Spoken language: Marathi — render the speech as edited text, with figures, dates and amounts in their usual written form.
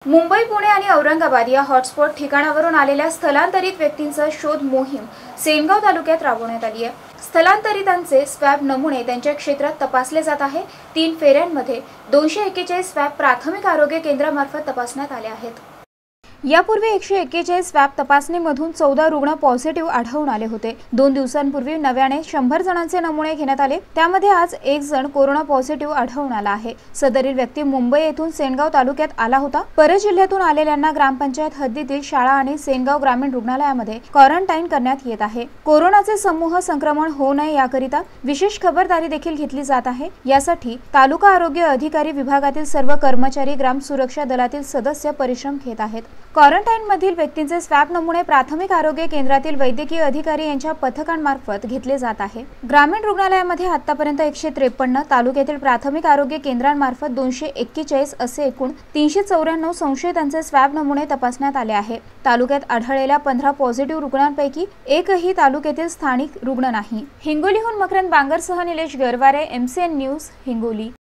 मुंबई, पुणे आणि औरंगाबाद या हॉटस्पॉट ठिकाणावरून आलेल्या स्थलांतरित व्यक्तींचा शोध मोहीम सेनगाव तालुक्यात राबवण्यात आली आहे। स्थलांतरितांचे स्वॅब नमुने त्यांच्या क्षेत्रात तपासले जात आहे। 3 फेऱ्यांमध्ये 241 स्वॅब प्राथमिक आरोग्य केंद्रामार्फत तपासण्यात आले आहेत। यापूर्वी 141 स्वॅब तपासणीमधून 14 रुग्ण पॉझिटिव्ह आढळून आले होते। 2 दिवसांपूर्वी नव्याने 100 जणांचे नमुने घेण्यात आले। त्यामध्ये आज 1 जण कोरोना पॉझिटिव्ह आढळून आला आहे। सदरील व्यक्ती मुंबई येथून सेनगाव तालुक्यात आला होता। परजिल्ह्यातून आलेल्यांना ग्रामपंचायत हद्दीतील शाळा आणि सेनगाव ग्रामीण रुग्णालयामध्ये क्वारंटाईन करण्यात येत आहे। कोरोनाचे समूह संक्रमण होऊ नये याकरिता विशेष खबरदारी देखील घेतली जात आहे। यासाठी तालुका आरोग्य अधिकारी विभागातील सर्व कर्मचारी, ग्राम सुरक्षा दलातील सदस्य परिश्रम घेत आहेत। क्वारंटाईन मधील व्यक्तींचे स्वॅब नमुने प्राथमिक आरोग्य केंद्रातील वैद्यकीय अधिकारी यांच्या पथकांमार्फत घेतले जात आहे। ग्रामीण रुग्णालयामध्ये आतापर्यंत 153, तालुक्यातील प्राथमिक आरोग्य केंद्रांमार्फत 241 असे एकूण 394 संशयितांचे स्वॅब नमुने तपासण्यात आले आहे। तालुक्यात आढळलेल्या 15 पॉझिटिव्ह रुग्णांपैकी एकही तालुक्यातील स्थानिक रुग्ण नाही। हिंगोलीहून मकरंद बांगरसह निलेश गरवारे, MCN न्यूज, हिंगोली।